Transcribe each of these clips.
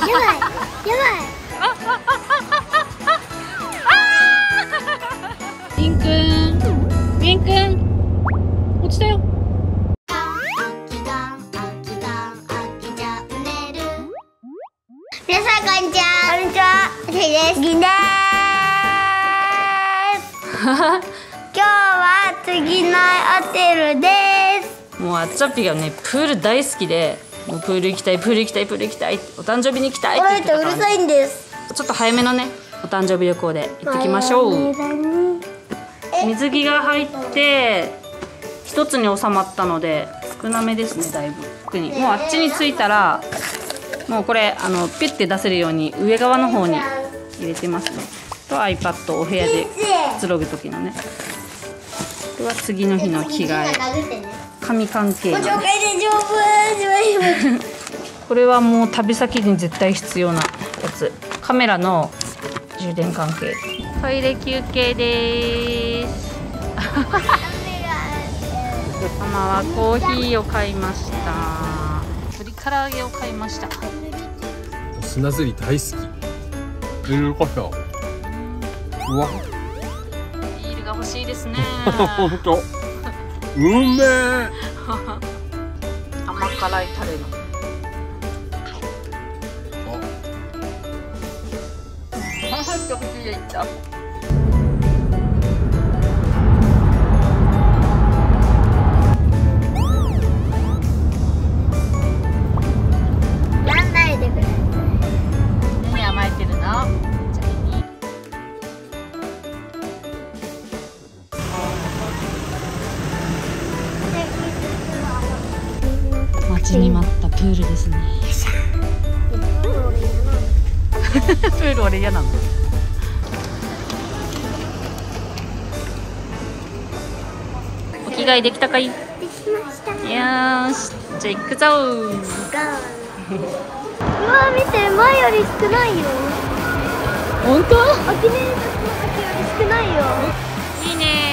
リンくん、リンくん、落ちたよ。 皆さんこんにちは。こんにちは。ひです。銀です。今日は次のホテルです。 もうあっちゃっぴがね、プール大好きで、もうプール行きたい、プール行きたい、プール行きたい、お誕生日に行きたいって言ってたから、 うるさいんです。 ちょっと早めのね、お誕生日旅行で行ってきましょう。水着が入って一つに収まったので少なめですね、だいぶ。特にもうあっちに着いたらもうこれピュッて出せるように上側の方に入れてますね。と iPad をお部屋でくつろぐ時のね。これは次の日の着替え、髪関係の、これはもう旅先に絶対必要なやつ。カメラの充電関係。トイレ休憩です。ママはコーヒーを買いました。鶏唐揚げを買いました。 砂ずり大好き。ビールこしょう。うわ。 ビールが欲しいですね。 本当。うめえ。 甘辛いタレの。一口でいった。何甘えてるの？待ちに待ったプールですね。プール俺嫌なの。お着替えできたかい？できました。よーし、じゃあ行くぞー。 うわ、見て、前より少ないよ。 本当？ お記念の時より少ないよ。 いいね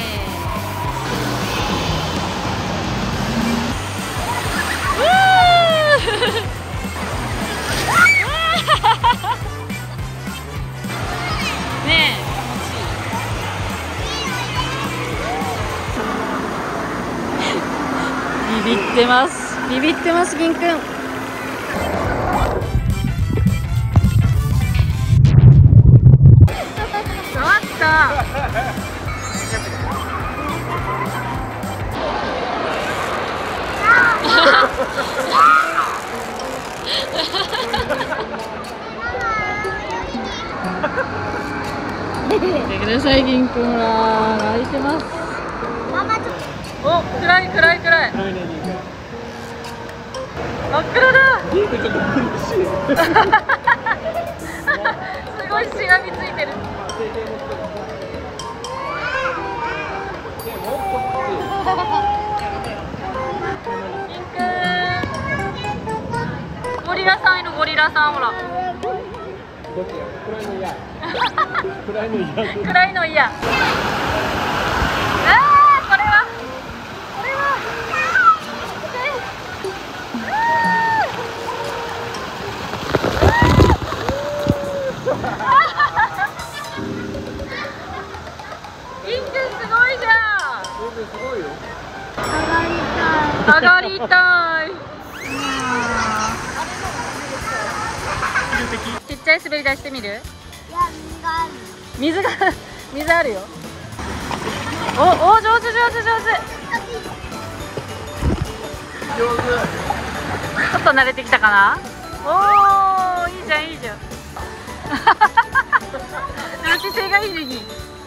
ー。ねえ。ビビってます。ビビってます、銀くん。触った。見てください、銀くんは泣いてます。お、暗い暗い暗い。真っ暗だ。すごいしがみついてる。銀くん。ゴリラさんいる、ゴリラさん、ほら。暗いの嫌。上がりたい。ちっちゃい滑り台してみる？いや、水がある。水あるよ。お、上手上手上手。上手。ちょっと慣れてきたかな？おお、いいじゃんいいじゃん。姿勢がいいね。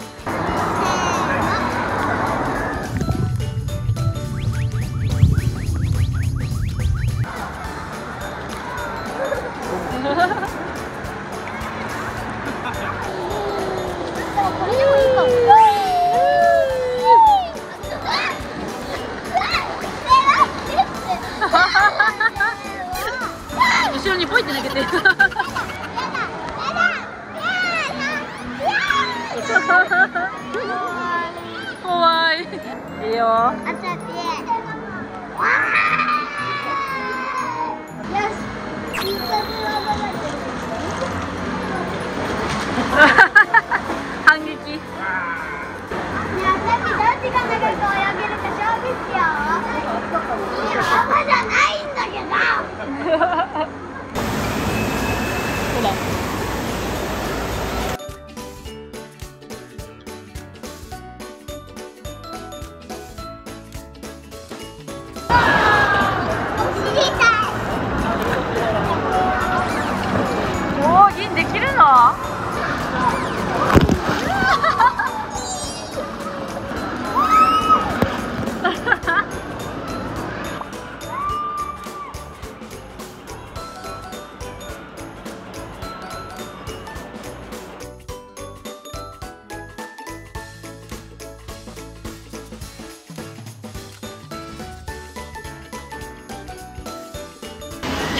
後ろにポイって投げて。怖い。いいよ。よし。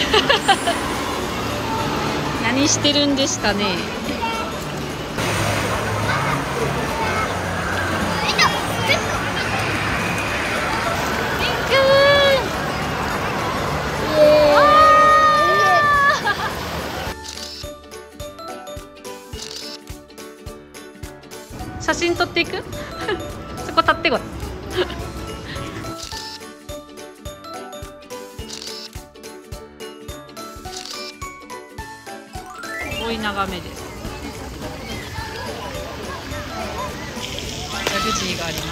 何してるんでしたね。写真撮っていくそこ立ってこいすごい眺めです。ジャグジーがあります。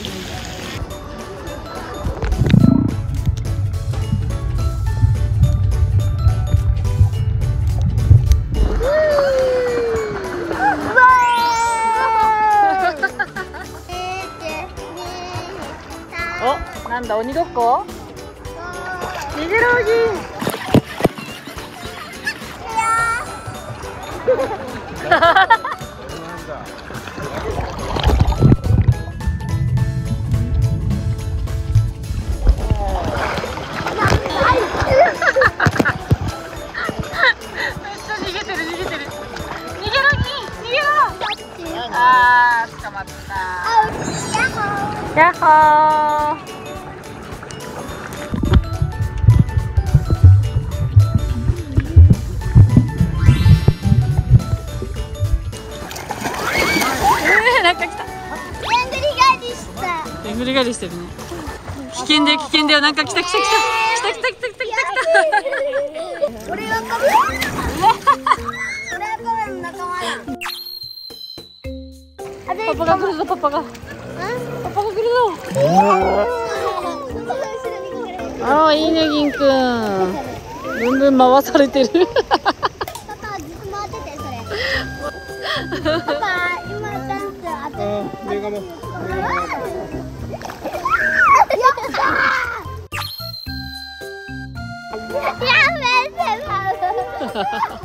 お、なんだ鬼ごっこ？逃げろおじ。あー、捕まった。ヤッホー。なんか来た。 でんぐり返りした。 でんぐり返りしてるね。危険だよ、危険だよ。なんか来た来た来た来た来た来た来た来た。 俺はカメ。俺はカメの仲間だ。 パパが来るぞ、パパが。パパが来るぞ。ああ、いいね、銀くん。ぶんぶん回されてる。 パパずっと回ってて、それ。パパ、今ダンス当て。やめて、パパ。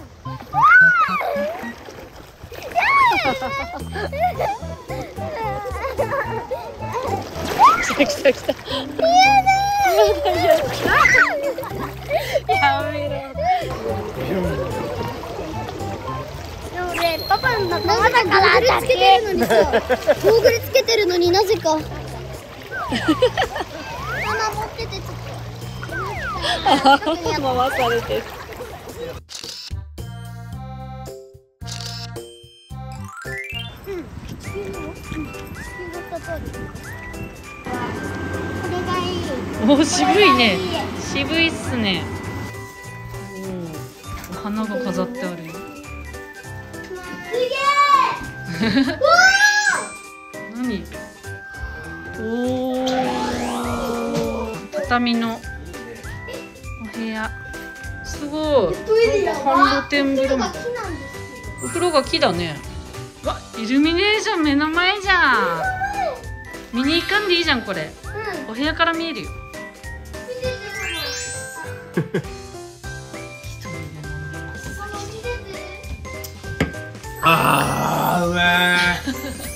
来た来た来た。やめろ。 でもね、パパの仲間だからゴーグルつけてるのにさ、ゴーグルつけてるのになぜかママ持っててちょっと回されてる。お、渋いね。渋いっすね。お花が飾ってあるよ。 すげえ。 何？おお。畳のお部屋。すごい。半露天風呂みたい。お風呂が木だね。わ、イルミネーション目の前じゃん。見に行かんでいいじゃんこれ。お部屋から見えるよ。 あー、うめー。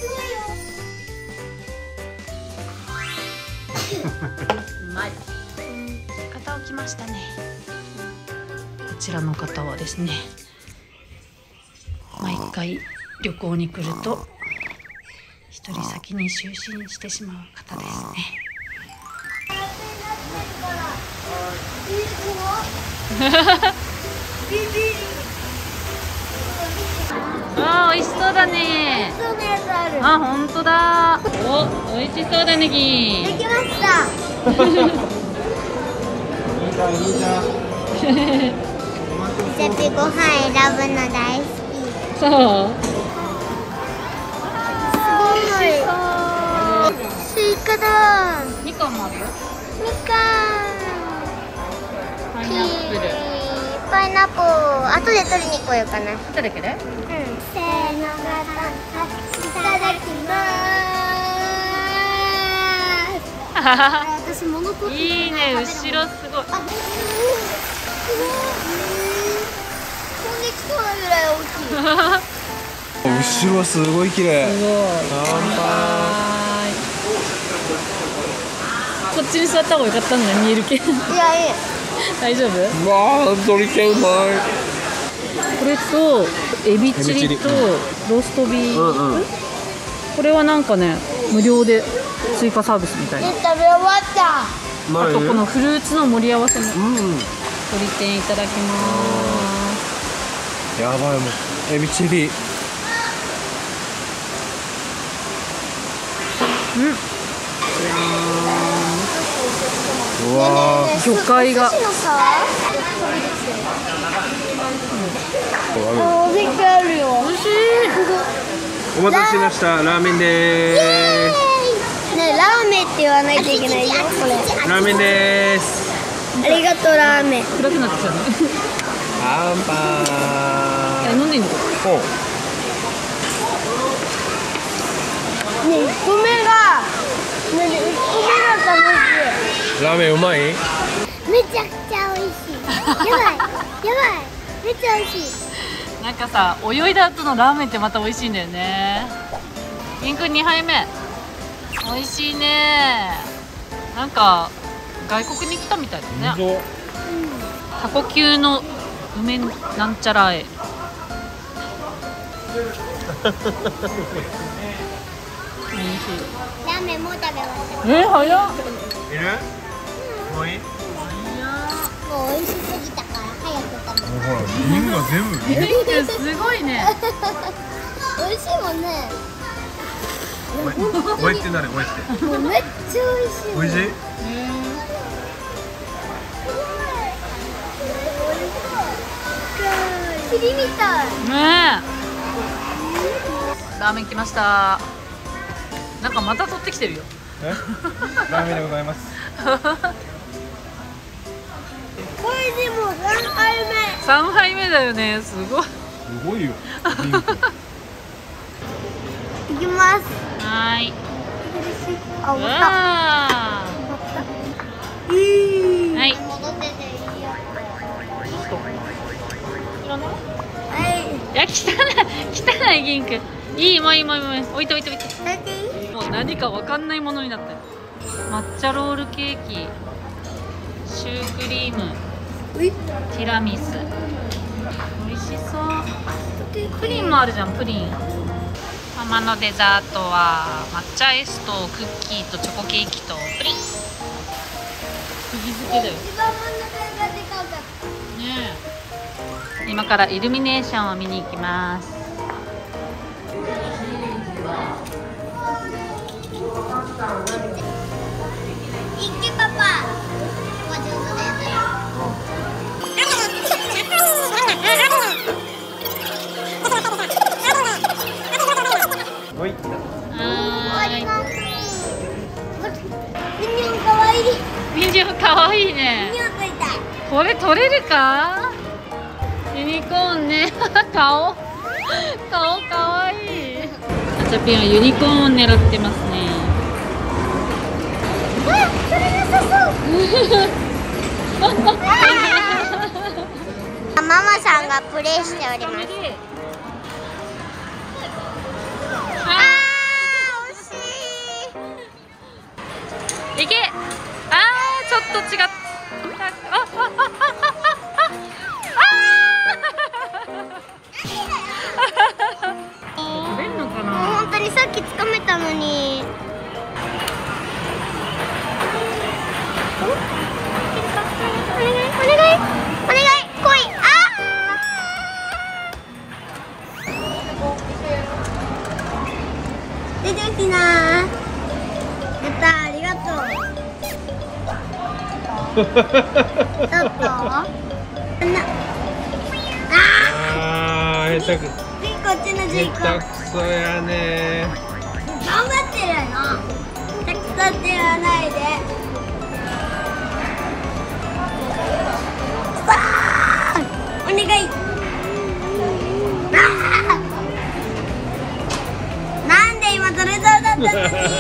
うまい。方を来ましたね。こちらの方はですね、毎回旅行に来ると一人先に就寝してしまう方ですね。あー、美味しそうだね。あ、本当だ。お、美味しそうだね、ぎ。 できました。ジャピご飯選ぶの大好き。 そう。 すごい。スイカだ。 みかんもあるよ。 みかん。 パイナップル。 パイナップル。後で取りに来ようかな。 後で来る？ せーの、いただきます。私物取っていいね、後ろすごい。 飛んできそうなぐらい大きい。 後ろはすごい綺麗。 すごい。こっちに座った方がよかったんだよ、見えるけど。 いや、いい。 大丈夫？ うわー、鶏系うまい。 これとエビチリとローストビーフ、これはなんかね無料で追加サービスみたいな。 食べ終わった。 あとこのフルーツの盛り合わせもうん。 鶏天いただきます。 やばい、もうエビチリ。うわー、 魚介が。 お肉あるよ。 美味しい。 お待たせしました、ラーメンでーす。 ねえ、ラーメンって言わないといけないよ、これ。 ラーメンでーす。 ありがとう、ラーメン。 暗くなってきたね。 乾杯。 飲んでいいの？ ほう。 ねえ、1個目が、1個目が楽しラーメンうまい？ い。めちゃくちゃ美味しい。やばい、やばい。めっちゃ美味しい。 なんかさ、泳いだ後のラーメンってまた美味しいんだよね。インくん2杯目。美味しいね。なんか外国に来たみたいだね。タコ級の梅なんちゃらえ。美味しい。 ラーメンもう食べ終わった。 早っ。 いる？もういい？ もう美味しすぎたから早く食べる。 ほら、リングが全部。 リンくんすごいね。 美味しいもんね。 おいってなる、おいって。 もうめっちゃ美味しい。 おいしい？ 霧みたい。 ねえ。ラーメン来ました。なんかまた取ってきてるよ。 ラーメンでございます。 これでもう3回目。 3杯目だよね。すごい。 すごいよ。 いきます。 はーい。 あ、終わった。 はい。 戻ってていいよ。 いや、汚い銀くん。いい、もういい、もういい、もういい。置いて置いて置いて。もう何かわかんないものになってる。抹茶ロールケーキ、シュークリーム、ティラミス。美味しそう。プリンもあるじゃん、プリン。ママのデザートは抹茶アイスとクッキーとチョコケーキとプリン。釘付けだよ。 一番真ん中がでかかった。 ねえ。今からイルミネーションを見に行きます。 いけパパ。ここ上手だよね。 おい。 はーい。 ミニオンかわいい。 ミニオンかわいいねミ。ニオンといたい。 これ取れるか？ユニコーンね。顔かわいい。ガチャピンはユニコーンを狙ってますね。 あ、それ良さそう。ママさんがプレイしております。惜しい。 いけ。ちょっと違った。取れんのかな。 もう本当にさっき掴めたのに。お願いお願いお願い来い。出てきな。やった、ありがとう。ちょっと下手く。 こっちのジーコ下手くそやね。 頑張ってるの。たくさんって言わないで。お願い。なんで今取れそうだったのに。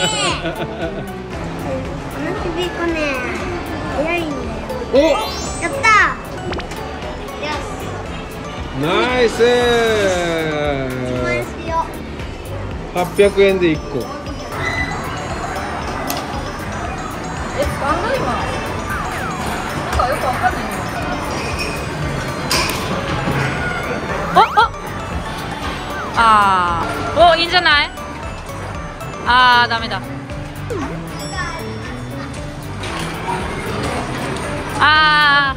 このちびっこね、早いんだよ。 お、 やったー。よし。 ナイス自慢しよう。 800円で1個。 今なんかよくわかんないね。 ああ、お、いいんじゃない？ああ、ダメだ。ああ、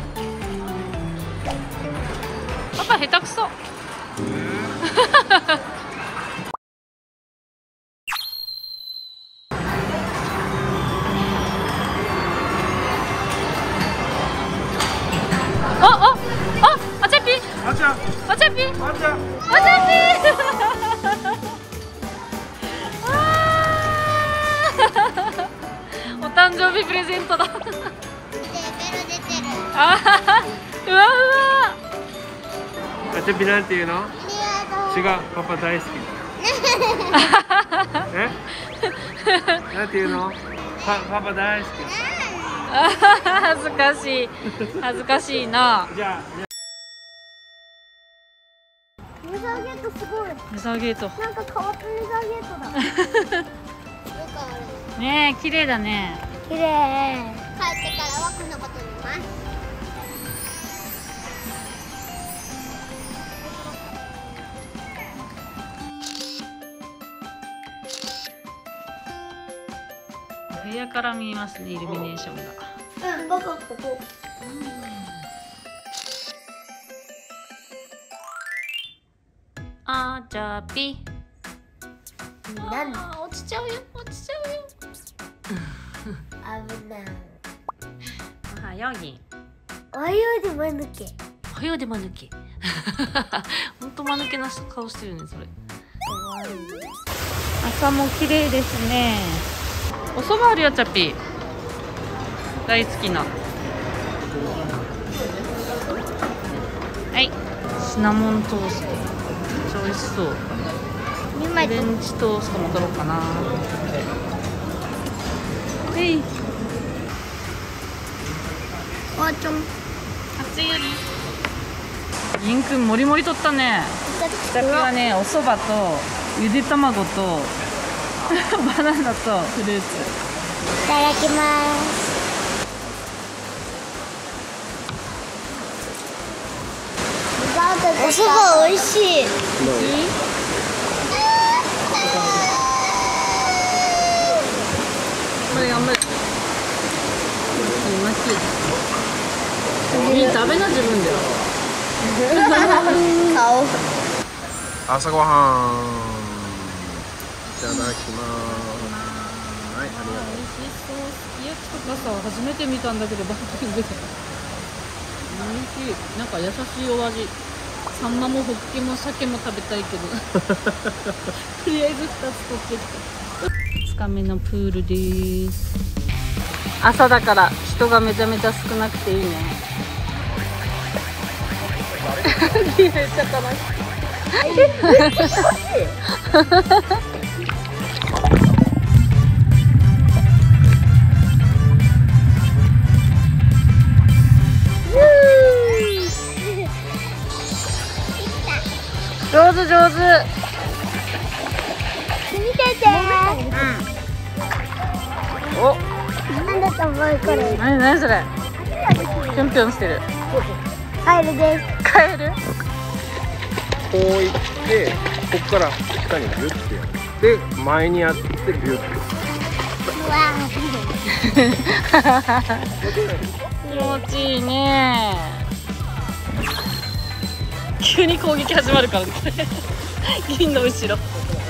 パパ下手くそ。あちゃぴ、あちゃぴ、お誕生日プレゼントだ。あー、うわうわ。 あちゃぴなんていうの？違う、パパ大好き。え？なんていうの？パパ大好き。 恥ずかしい、恥ずかしいな。 じゃあ。 レザーゲートすごい。 レザーゲート。 なんか変わったレザーゲートだ。 ねえ、綺麗だね。 綺麗。帰ってからはこのことにます。 部屋から見えますね、イルミネーションが。 うん、僕ここ。 あーちゃぴ。 なんだ。 あー、落ちちゃうよ、落ちちゃうよ。 危ない。 おはようぎ。 おはようでまぬけ。 おはようでまぬけ。ほんとまぬけな顔してるね、それ。朝も綺麗ですね。お蕎麦あるよ、チャピ。大好きな。はい、シナモントースト。めっちゃ美味しそう。フレンチトーストも取ろうかな。はい。 あちょん。 熱いより。銀くんもりもり取ったね。下はね、お蕎麦とゆで卵とバナナとフルーツ。 いただきます。お蕎麦美味しい。 これ頑張る。いい、食べな自分で。 顔。 朝ごはん。いただきます。はい、ありがとう。 美味しそう。すき焼きとかさ、初めて見たんだけど、バーベキューで。美味しい。なんか優しいお味。サンマもホッケも鮭も食べたいけど。とりあえず2つ取ってきた。2日目のプールです。朝だから人がめちゃめちゃ少なくていいね。めっちゃ楽しい。上手上手。 見てて。 お、 なんだと思うこれ。 なにそれ。ぴょんぴょんしてる。 カエルです。 カエル。 こういって、ここから下にビュッてやって、前にやってビュッて。 うわ気持ちいいね。急に攻撃始まるからね。銀の後ろ。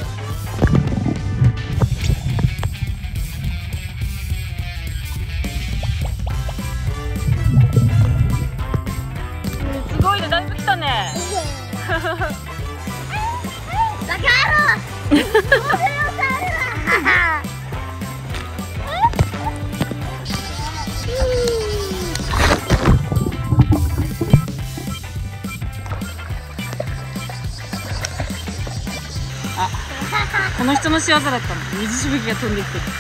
すごいね、だいぶ来たね。 バカ野郎。 あ、この人の仕業だったの。水しぶきが飛んできてる。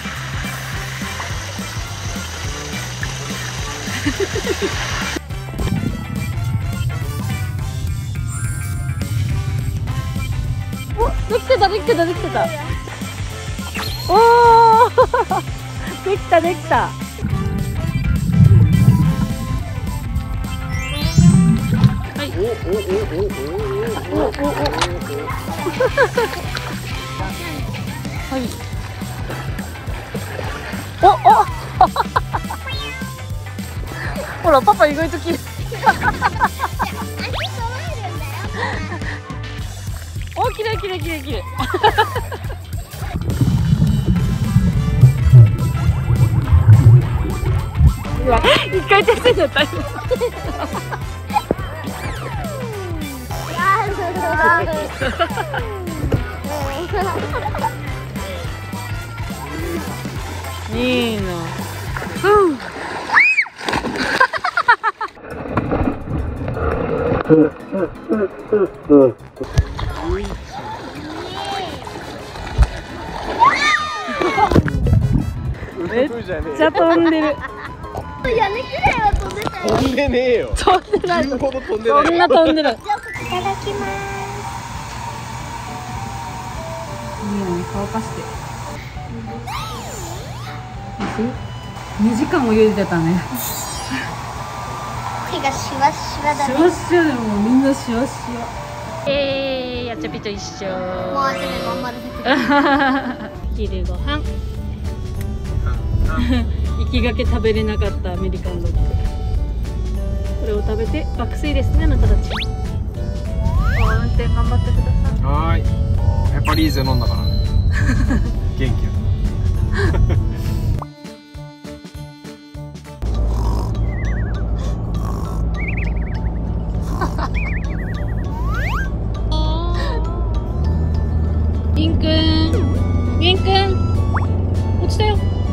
お、できてたできてたできてた。おおできたできた。はい、 はい。おほらパパ意外と綺麗。お綺麗綺麗綺麗綺麗。うわ一回転してんじゃった。いいな。めっちゃ飛んでる。 屋根くらいは飛んでたよ。 飛んでねえよ。 飛んでない。 言うほど飛んでそんな飛んでる。 いただきます。 いいよね、乾かして。2時間も茹でてたね。 手がシワシワだね。 シワシワでもみんなシワシワ。やっちゃぴと一緒。 もう集めまんまで昼ご飯。行きがけ食べれなかったアメリカンドッグ。これを食べて爆睡ですね、あなたたち。運転頑張ってください。 はーい。やっぱリーゼ飲んだからね。元気や。 ウィンくん、ウィンくん、落ちたよ。